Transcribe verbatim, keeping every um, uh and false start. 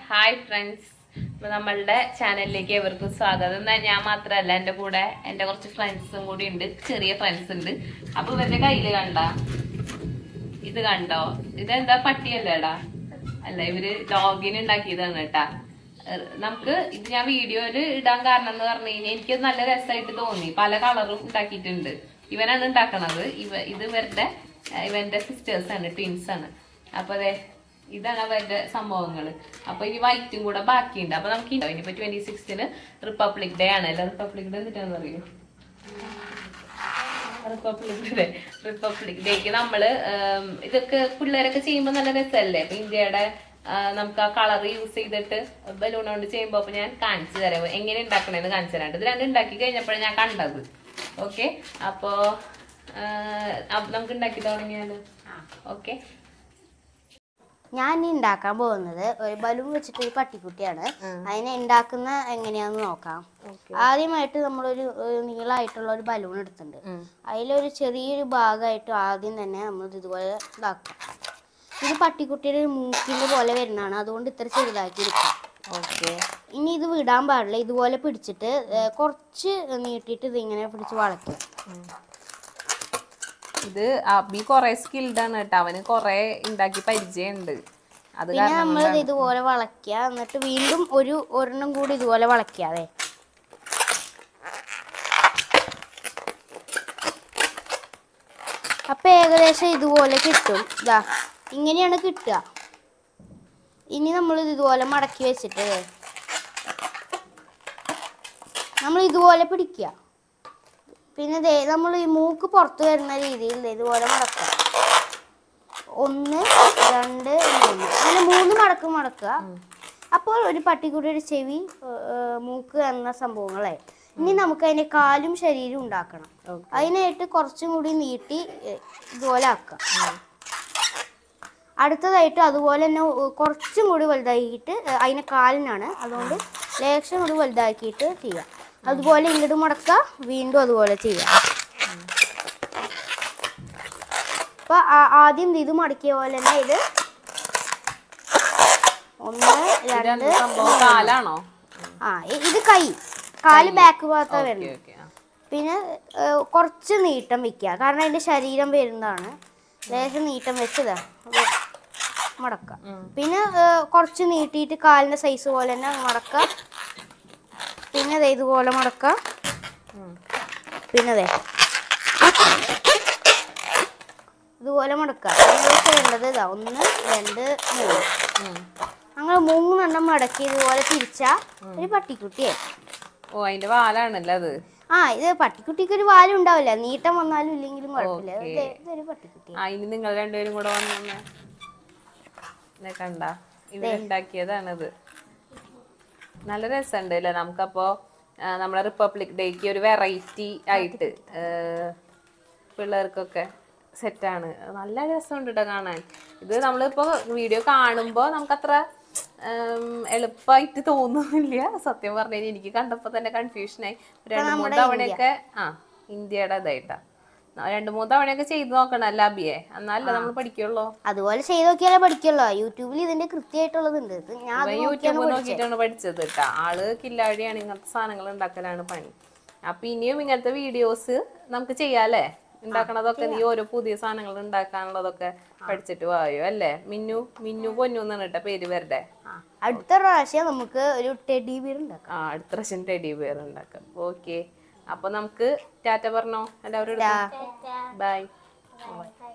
Hi friends, അപ്പോൾ നമ്മളുടെ ചാനലിലേക്ക് എവർക്കും സ്വാഗതം. എന്നാൽ ഞാൻ മാത്രമല്ല, എൻ്റെ കൂടെ എൻ്റെ കുറച്ച് ഫ്രണ്ട്സും കൂടി ഉണ്ട്, ചെറിയ ഫ്രണ്ട്സ് ഉണ്ട്. അപ്പോൾ ഇവരുടെ കയ്യിൽ കണ്ട ഇത് കണ്ടോ, ഇതെന്താ പട്ടിയല്ലേടാ? അല്ല, ഇവര് ഡോഗിന് ഉണ്ടാക്കിയതാണ് കേട്ടാ. നമുക്ക് ഇത് ഞാൻ വീഡിയോയിൽ ഇടാൻ കാരണം എന്ന് പറഞ്ഞു കഴിഞ്ഞാൽ എനിക്ക് നല്ല രസമായിട്ട് തോന്നി. പല കളറും ഉണ്ടാക്കിയിട്ടുണ്ട്. ഇവനാണ് ഉണ്ടാക്കണത്. ഇവ ഇത് ഇവരുടെ ഇവന്റെ സിസ്റ്റേഴ്സ് ആണ്, ട്വിൻസ് ആണ്. അപ്പൊ അതെ, ഇതാണ് അവരുടെ സംഭവങ്ങൾ. അപ്പൊ ഇനി വൈറ്റും കൂടെ ബാക്കിയുണ്ട്. അപ്പൊ നമുക്ക് ഇനിയിപ്പോ ട്വന്റി സിക്സ്തിന് റിപ്പബ്ലിക് ഡേ ആണല്ലോ. റിപ്പബ്ലിക് ഡേ എന്നിട്ടാന്ന് പറയൂ, റിപ്പബ്ലിക് ഡേ റിപ്പബ്ലിക് ഡേക്ക് നമ്മള് ഇതൊക്കെ പിള്ളേരൊക്കെ ചെയ്യുമ്പോ നല്ല രസമല്ലേ? അപ്പൊ ഇന്ത്യയുടെ നമുക്ക് ആ കളർ യൂസ് ചെയ്തിട്ട് ബലൂൺ കൊണ്ട് ചെയ്യുമ്പോ അപ്പൊ ഞാൻ കാണിച്ചു തരാം എങ്ങനെ ഉണ്ടാക്കണേന്ന് കാണിച്ചു തരാണ്ട്. ഇത് രണ്ടും ഉണ്ടാക്കി കഴിഞ്ഞപ്പോഴാണ് ഞാൻ കണ്ടത്. ഓക്കെ, അപ്പോ നമുക്ക് ഉണ്ടാക്കി തുടങ്ങിയാലോ? ഓക്കെ, ഞാൻ ഉണ്ടാക്കാൻ പോകുന്നത് ഒരു ബലൂൺ വെച്ചിട്ട് ഒരു പട്ടിക്കുട്ടിയാണ്. അതിനെ ഉണ്ടാക്കുന്ന എങ്ങനെയാന്ന് നോക്കാം. ആദ്യമായിട്ട് നമ്മളൊരു നീളമായിട്ടുള്ള ഒരു ബലൂൺ എടുത്തിട്ടുണ്ട്. അതിലൊരു ചെറിയൊരു ഭാഗമായിട്ട് ആദ്യം തന്നെ നമ്മൾ ഇതുപോലെ ഇതാക്കാം. ഇത് പട്ടിക്കുട്ടിയുടെ ഒരു മൂക്കിന്റെ പോലെ വരുന്നതാണ്, അതുകൊണ്ട് ഇത്ര ചെറുതാക്കി എടുക്കാം. ഓക്കെ, ഇനി ഇത് വിടാൻ പാടില്ല. ഇതുപോലെ പിടിച്ചിട്ട് കുറച്ച് നീട്ടിയിട്ട് ഇതിങ്ങനെ പിടിച്ച് വളയ്ക്കും. ഇത് അബി കൊറേ സ്കിൽഡ് ആണ് കേട്ടോ. അവന് കൊറേ ഉണ്ടാക്കി പരിചയമുണ്ട്. അത് പിന്നെ നമ്മൾ ഇതുപോലെ വളയ്ക്കുക. എന്നിട്ട് വീണ്ടും ഒരു ഒരെണ്ണം കൂടി ഇതുപോലെ വളയ്ക്കാതെ അപ്പൊ ഏകദേശം ഇതുപോലെ കിട്ടും. ഇതാ ഇങ്ങനെയാണ് കിട്ടുക. ഇനി നമ്മൾ ഇതുപോലെ മടക്കി വെച്ചിട്ട് നമ്മൾ ഇതുപോലെ പിടിക്കുക. പിന്നെ ദേ നമ്മൾ ഈ മൂക്ക് പുറത്ത് വരുന്ന രീതിയിൽ ഇതുപോലെ മടക്കുക. ഒന്ന്, രണ്ട്, മൂന്ന്, അങ്ങനെ മൂന്ന് മടക്ക് മടക്കുക. അപ്പോൾ ഒരു പട്ടിക്കുട്ടിയുടെ ചെവി, മൂക്ക് എന്ന സംഭവങ്ങളെ. ഇനി നമുക്ക് അതിന്റെ കാലും ശരീരവും ഉണ്ടാക്കണം. അതിനായിട്ട് കുറച്ചും കൂടി നീട്ടി ഇതുപോലെ ആക്കുക. അടുത്തതായിട്ട് അതുപോലെ തന്നെ കുറച്ചും കൂടി വലുതാക്കിയിട്ട് അതിനെ കാലിനാണ്, അതുകൊണ്ട് ലേശം കൂടി വലുതാക്കിയിട്ട് ചെയ്യാം. അതുപോലെ ഇങ്ങോട്ട് മുടക്കുക, വീണ്ടും അതുപോലെ ചെയ്യാം. അപ്പൊ ആദ്യം ഇത് മടക്കിയ പോലെ തന്നെ ഇത് ഒന്ന്, രണ്ട്, കാലാണോ? ആ ഇത് കൈ, കാല് ബാക്ക് ഭാഗത്താ വരുന്നത്. പിന്നെ കുറച്ച് നീട്ടം വെക്കുക, കാരണം അതിന്റെ ശരീരം വരുന്നതാണ്. ലേശം നീട്ടം വെച്ചതാ മടക്കുക. പിന്നെ കുറച്ച് നീട്ടിയിട്ട് കാലിന്റെ സൈസ് പോലെ തന്നെ മടക്കുക. പിന്നെ അതെ ഇതുപോലെ മടക്കുക. പിന്നെ അതെ ഇതുപോലെ മടക്കുക. ചെയ്യേണ്ടത് ഇതാ ഒന്ന്, രണ്ട്, മൂന്ന്, അങ്ങനെ മൂന്നെണ്ണം മടക്കി ഇതുപോലെ തിരിച്ചാ ഒരു പട്ടിക്കുട്ടിയായി. ഓ, അതിന്റെ വാലാണല്ലോ അത്. ആ, ഇത് പട്ടിക്കുട്ടിക്ക് ഒരു വാലും ഉണ്ടാവില്ല, നീട്ടം വന്നാലും ഇല്ലെങ്കിലും കുഴപ്പമില്ല. ഇതൊരു പട്ടിക്കുട്ടി. ആ, ഇനി നിങ്ങൾ രണ്ടുപേരും കൂടെ വന്നേ കണ്ട, ഇവരുണ്ടാക്കിയതാണിത്. നല്ല രസമുണ്ട് അല്ലേ? നമുക്കപ്പോ നമ്മളെ റിപ്പബ്ലിക് ഡേക്ക് ഒരു വെറൈറ്റി ആയിട്ട് പിള്ളേർക്കൊക്കെ സെറ്റാണ്. നല്ല രസമുണ്ട് കേട്ടോ കാണാൻ. ഇത് നമ്മളിപ്പോ വീഡിയോ കാണുമ്പോ നമുക്കത്ര എളുപ്പമായിട്ട് തോന്നുന്നില്ല. സത്യം പറഞ്ഞു കഴിഞ്ഞാൽ എനിക്ക് കണ്ടപ്പോ തന്നെ കൺഫ്യൂഷനായി. രണ്ടു മൂന്ന് തവണയൊക്കെ ആ ഇന്ത്യയുടെ ഇതായിട്ടാ രണ്ടു മൂന്ന് തവണയൊക്കെ ചെയ്ത് നോക്കണം അല്ല അബിയെ, എന്നാലല്ലേ നമ്മൾ പഠിക്കുള്ളൂ. അതുപോലെ ചെയ്ത് നോക്കിയാലേ പഠിക്കുള്ളൂ. യൂട്യൂബിൽ ഇതിന്റെ കൃത്യമായിട്ടുള്ളതുണ്ട്. ഞാൻ യൂട്യൂബ് നോക്കിയിട്ടാണ് പഠിച്ചത് കേട്ടാ. ആള് കില്ലാടിയാണ്, ഇങ്ങനത്തെ സാധനങ്ങൾ ഉണ്ടാക്കലാണ് പണി. അപ്പൊ ഇനിയും ഇങ്ങനത്തെ വീഡിയോസ് നമുക്ക് ചെയ്യാല്ലേ? ഉണ്ടാക്കണതൊക്കെ നീ ഓരോ പുതിയ സാധനങ്ങൾ ഉണ്ടാക്കാനുള്ളതൊക്കെ പഠിച്ചിട്ട് പോയോ അല്ലേ? മിന്നു മിന്നു പൊന്നു എന്നാണ് കേട്ടോ പേര് വരുടെ. അടുത്ത പ്രാവശ്യം നമുക്ക് ഒരു ടെഡി ബിയർ ഉണ്ടാക്കാം. ആ, അടുത്ത പ്രാവശ്യം ടെഡി ബിയർ ഉണ്ടാക്കാം. ഓക്കെ, അപ്പൊ നമുക്ക് ടാറ്റ പറഞ്ഞോ എല്ലാവരും. ബൈ.